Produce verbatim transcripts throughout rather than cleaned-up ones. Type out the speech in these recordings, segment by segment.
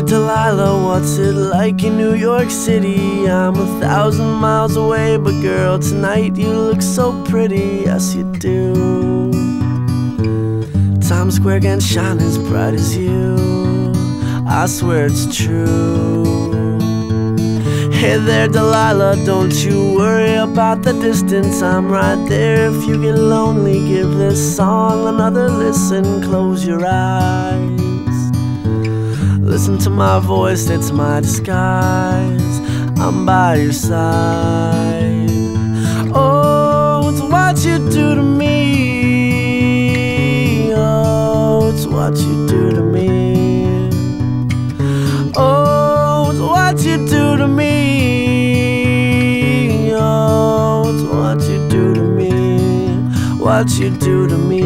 Delilah, what's it like in New York City? I'm a thousand miles away, but girl, tonight you look so pretty, yes you do. Times Square can't shine as bright as you, I swear it's true. Hey there Delilah, don't you worry about the distance, I'm right there. If you get lonely, give this song another listen. Close your eyes, listen to my voice, it's my disguise. I'm by your side. Oh, it's what you do to me. Oh, it's what you do to me. Oh, it's what you do to me. Oh, it's what you do to me. What you do to me.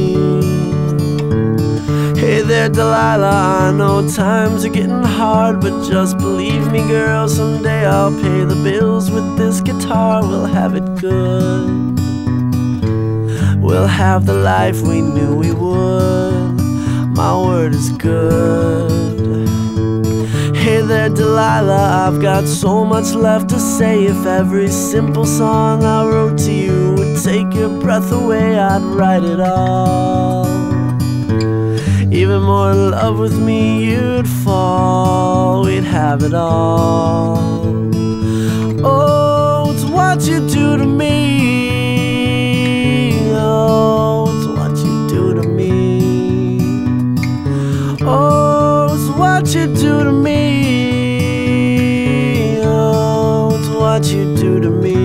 Hey there Delilah, I know times are getting hard, but just believe me girl, someday I'll pay the bills with this guitar. We'll have it good, we'll have the life we knew we would. My word is good. Hey there Delilah, I've got so much left to say. If every simple song I wrote to you would take your breath away, I'd write it all. Even more in love with me you'd fall, we'd have it all. Oh, it's what you do to me. Oh, it's what you do to me. Oh, it's what you do to me. Oh, it's what you do to me.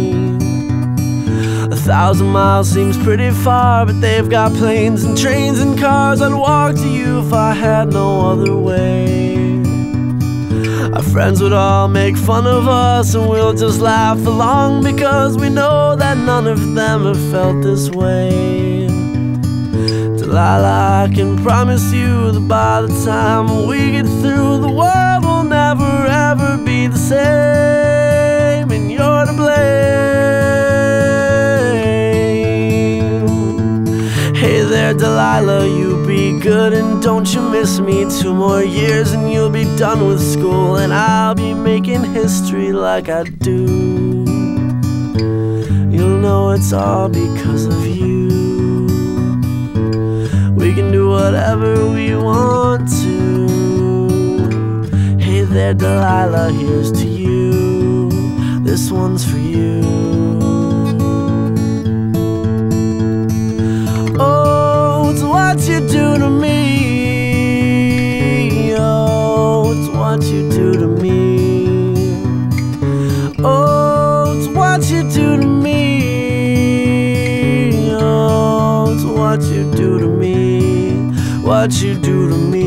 A thousand miles seems pretty far, but they've got planes and trains and cars. I'd walk to you if I had no other way. Our friends would all make fun of us, and we'll just laugh along, because we know that none of them have felt this way. Delilah, I can promise you that by the time we get through, the world will never ever be the same, and you're to blame. Hey there Delilah, you be good and don't you miss me. Two more years and you'll be done with school, and I'll be making history like I do. You'll know it's all because of you. We can do whatever we want to. Hey there Delilah, here's to you. This one's for you. Oh, it's what you do to me. Oh, it's what you do to me. Oh, it's what you do to me. Oh, it's what you do to me. What you do to me.